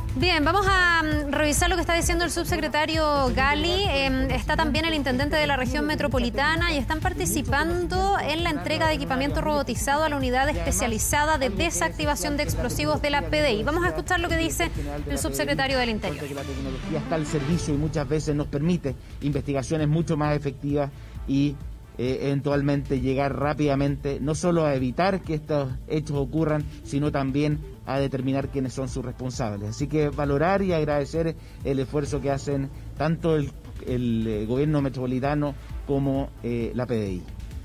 Bien, vamos a revisar lo que está diciendo el subsecretario Gali. Está también el intendente de la región metropolitana y están participando en la entrega de equipamiento robotizado a la unidad especializada de desactivación de explosivos de la PDI. Vamos a escuchar lo que dice el subsecretario del Interior. La tecnología está al servicio y muchas veces nos permite investigaciones mucho más efectivas y eventualmente llegar rápidamente no solo a evitar que estos hechos ocurran, sino también a determinar quiénes son sus responsables. Así que valorar y agradecer el esfuerzo que hacen tanto el gobierno metropolitano como la PDI.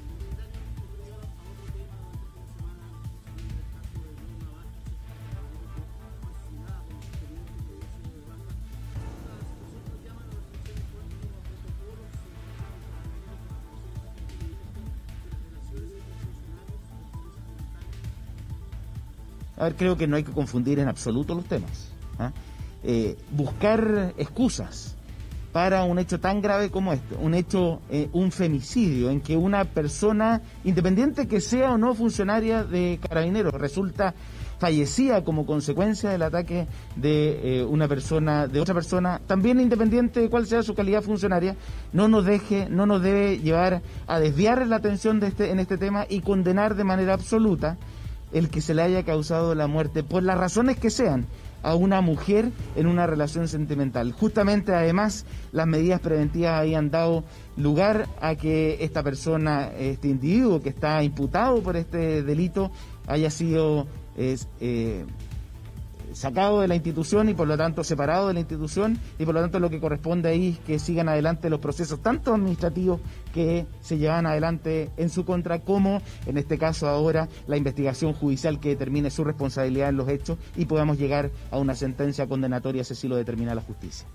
A ver, creo que no hay que confundir en absoluto los temas. Buscar excusas para un hecho tan grave como este, un femicidio en que una persona, independiente que sea o no funcionaria de Carabineros, resulta fallecida como consecuencia del ataque de otra persona, también independiente de cuál sea su calidad funcionaria, no nos debe llevar a desviar la atención en este tema y condenar de manera absoluta el que se le haya causado la muerte, por las razones que sean, a una mujer en una relación sentimental. Justamente, además, las medidas preventivas habían dado lugar a que esta persona, este individuo que está imputado por este delito, haya sido sacado de la institución y por lo tanto separado de la institución, y por lo tanto lo que corresponde ahí es que sigan adelante los procesos tanto administrativos que se llevan adelante en su contra, como en este caso ahora la investigación judicial que determine su responsabilidad en los hechos y podamos llegar a una sentencia condenatoria si así lo determina la justicia.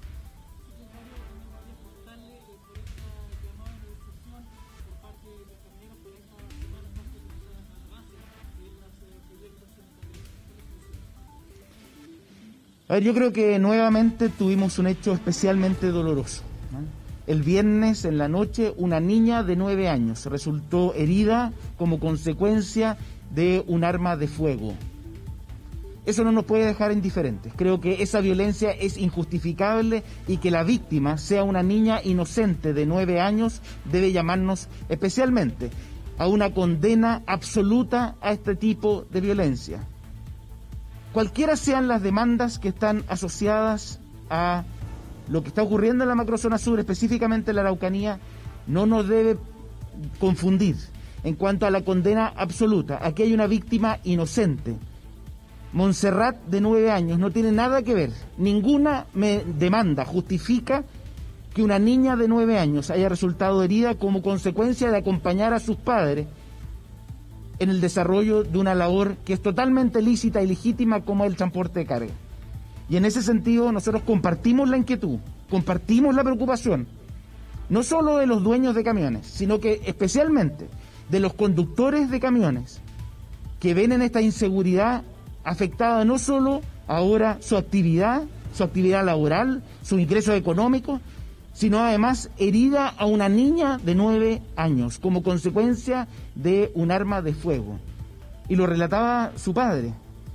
A ver, yo creo que nuevamente tuvimos un hecho especialmente doloroso, ¿no? El viernes en la noche una niña de 9 años resultó herida como consecuencia de un arma de fuego. Eso no nos puede dejar indiferentes. Creo que esa violencia es injustificable y que la víctima sea una niña inocente de 9 años debe llamarnos especialmente a una condena absoluta a este tipo de violencia. Cualquiera sean las demandas que están asociadas a lo que está ocurriendo en la macrozona sur, específicamente en la Araucanía, no nos debe confundir en cuanto a la condena absoluta. Aquí hay una víctima inocente. Montserrat, de 9 años, no tiene nada que ver. Ninguna demanda justifica que una niña de 9 años haya resultado herida como consecuencia de acompañar a sus padres en el desarrollo de una labor que es totalmente lícita y legítima como el transporte de carga. Y en ese sentido nosotros compartimos la inquietud, compartimos la preocupación, no solo de los dueños de camiones, sino que especialmente de los conductores de camiones que ven en esta inseguridad afectada no solo ahora su actividad laboral, su ingreso económico, sino además herida a una niña de 9 años como consecuencia de un arma de fuego. Y lo relataba su padre.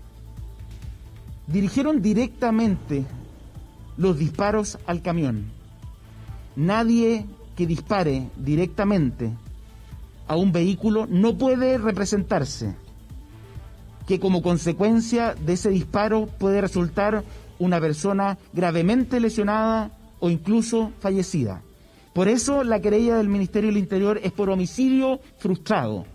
Dirigieron directamente los disparos al camión. Nadie que dispare directamente a un vehículo no puede representarse que como consecuencia de ese disparo puede resultar una persona gravemente lesionada o incluso fallecida. Por eso la querella del Ministerio del Interior es por homicidio frustrado.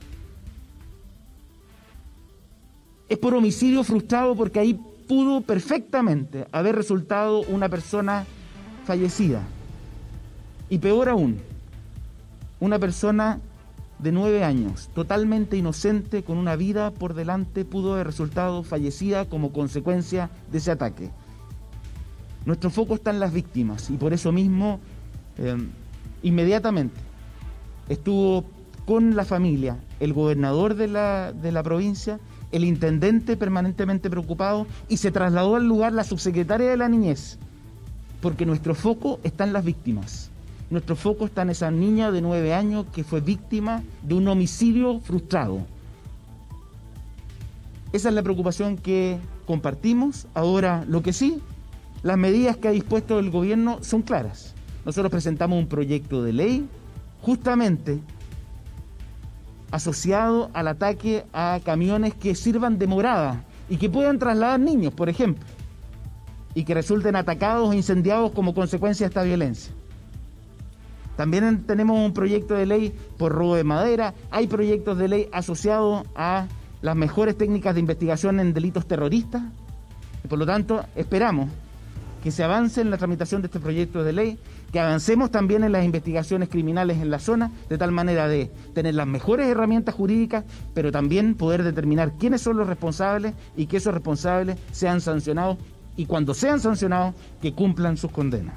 Es por homicidio frustrado porque ahí pudo perfectamente haber resultado una persona fallecida. Y peor aún, una persona de 9 años, totalmente inocente, con una vida por delante, pudo haber resultado fallecida como consecuencia de ese ataque. Nuestro foco está en las víctimas y por eso mismo inmediatamente estuvo con la familia el gobernador de la provincia, el intendente permanentemente preocupado, y se trasladó al lugar la subsecretaria de la Niñez, porque nuestro foco está en las víctimas. Nuestro foco está en esa niña de 9 años que fue víctima de un homicidio frustrado. Esa es la preocupación que compartimos. Ahora, lo que sí las medidas que ha dispuesto el gobierno son claras. Nosotros presentamos un proyecto de ley justamente asociado al ataque a camiones que sirvan de morada y que puedan trasladar niños, por ejemplo, y que resulten atacados o incendiados como consecuencia de esta violencia. También tenemos un proyecto de ley por robo de madera, hay proyectos de ley asociados a las mejores técnicas de investigación en delitos terroristas, y por lo tanto esperamos que se avance en la tramitación de este proyecto de ley, que avancemos también en las investigaciones criminales en la zona, de tal manera de tener las mejores herramientas jurídicas, pero también poder determinar quiénes son los responsables y que esos responsables sean sancionados, y cuando sean sancionados, que cumplan sus condenas.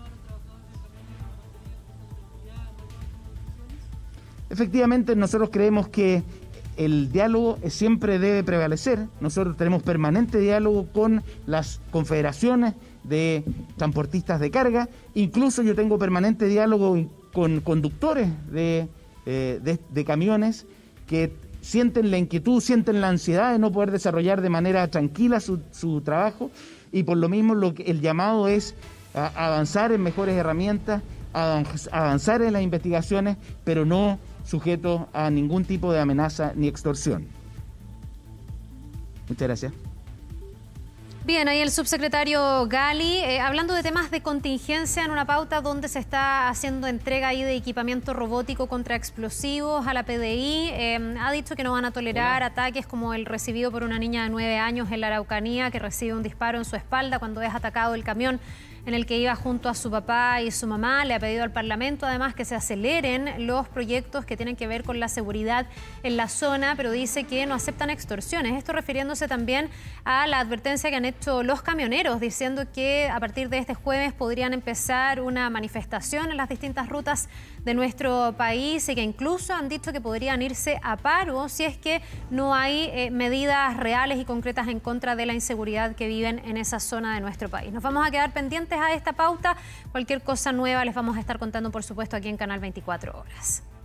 Efectivamente, nosotros creemos que el diálogo siempre debe prevalecer. Nosotros tenemos permanente diálogo con las confederaciones de transportistas de carga. Incluso yo tengo permanente diálogo con conductores de camiones que sienten la inquietud, sienten la ansiedad de no poder desarrollar de manera tranquila su trabajo, y por lo mismo el llamado es a avanzar en mejores herramientas, a avanzar en las investigaciones, pero no sujetos a ningún tipo de amenaza ni extorsión. Muchas gracias. Bien, ahí el subsecretario Gali, hablando de temas de contingencia en una pauta donde se está haciendo entrega ahí de equipamiento robótico contra explosivos a la PDI, ha dicho que no van a tolerar ataques como el recibido por una niña de 9 años en la Araucanía, que recibe un disparo en su espalda cuando es atacado el camión en el que iba junto a su papá y su mamá. Le ha pedido al Parlamento además que se aceleren los proyectos que tienen que ver con la seguridad en la zona, pero dice que no aceptan extorsiones. Esto refiriéndose también a la advertencia que han hecho los camioneros, diciendo que a partir de este jueves podrían empezar una manifestación en las distintas rutas de nuestro país, y que incluso han dicho que podrían irse a paro si es que no hay medidas reales y concretas en contra de la inseguridad que viven en esa zona de nuestro país. Nos vamos a quedar pendientes a esta pauta. Cualquier cosa nueva les vamos a estar contando, por supuesto, aquí en Canal 24 Horas.